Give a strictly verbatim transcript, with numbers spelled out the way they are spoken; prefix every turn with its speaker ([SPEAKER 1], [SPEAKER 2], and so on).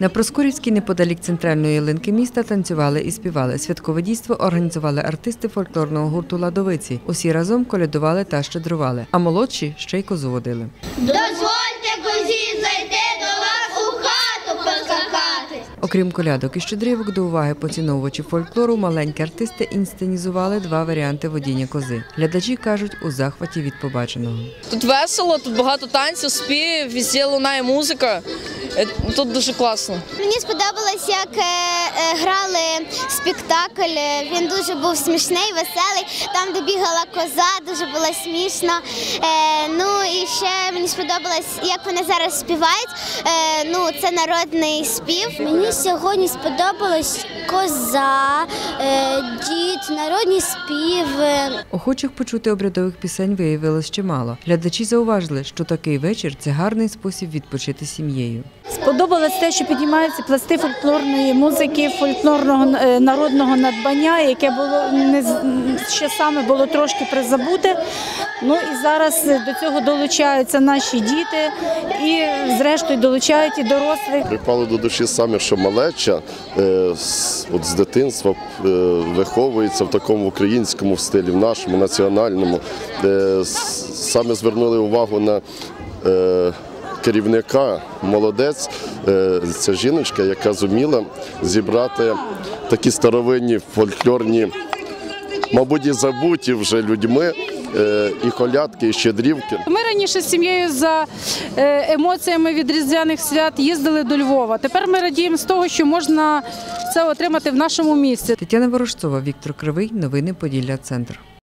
[SPEAKER 1] На Проскурівській, неподалік центральної ялинки міста, танцювали і співали. Святкове дійство організували артисти фольклорного гурту «Ладовиці». Усі разом колядували та щедрували, а молодші ще й козу водили.
[SPEAKER 2] Дозвольте козі зайти до вас у хату поскакати.
[SPEAKER 1] Окрім колядок і щедрівок, до уваги поціновувачів фольклору маленькі артисти інсценізували два варіанти водіння кози. Глядачі кажуть, у захваті від побаченого.
[SPEAKER 3] Тут весело, тут багато танців, спів, везде лунає музика. Тут дуже класно.
[SPEAKER 2] Мені сподобалось, як грали спектакль. Він дуже був смішний, веселий. Там, де бігала коза, дуже було смішно. Ну і ще мені сподобалось, як вони зараз співають. Ну, це народний спів.
[SPEAKER 4] Мені сьогодні сподобалась коза, дід, народні співи.
[SPEAKER 1] Охочих почути обрядових пісень виявилось чимало. Глядачі зауважили, що такий вечір – це гарний спосіб відпочити сім'єю.
[SPEAKER 5] Сподобалось те, що піднімаються пласти фольклорної музики, фольклорного народного надбання, яке було не ще саме було трошки призабуте. Ну і зараз до цього долучаються наші діти і зрештою долучають і дорослих.
[SPEAKER 6] Припало до душі саме, що малеча от з дитинства виховується в такому українському стилі, в нашому національному. Саме звернули увагу на керівника, молодець, це жіночка, яка зуміла зібрати такі старовинні фольклорні, мабуть, і забуті вже людьми, і колядки, і щедрівки.
[SPEAKER 7] Ми раніше з сім'єю за емоціями від різдвяних свят їздили до Львова. Тепер ми радіємо з того, що можна це отримати в нашому місті.
[SPEAKER 1] Тетяна Ворожцова, Віктор Кривий. Новини Поділля Центр.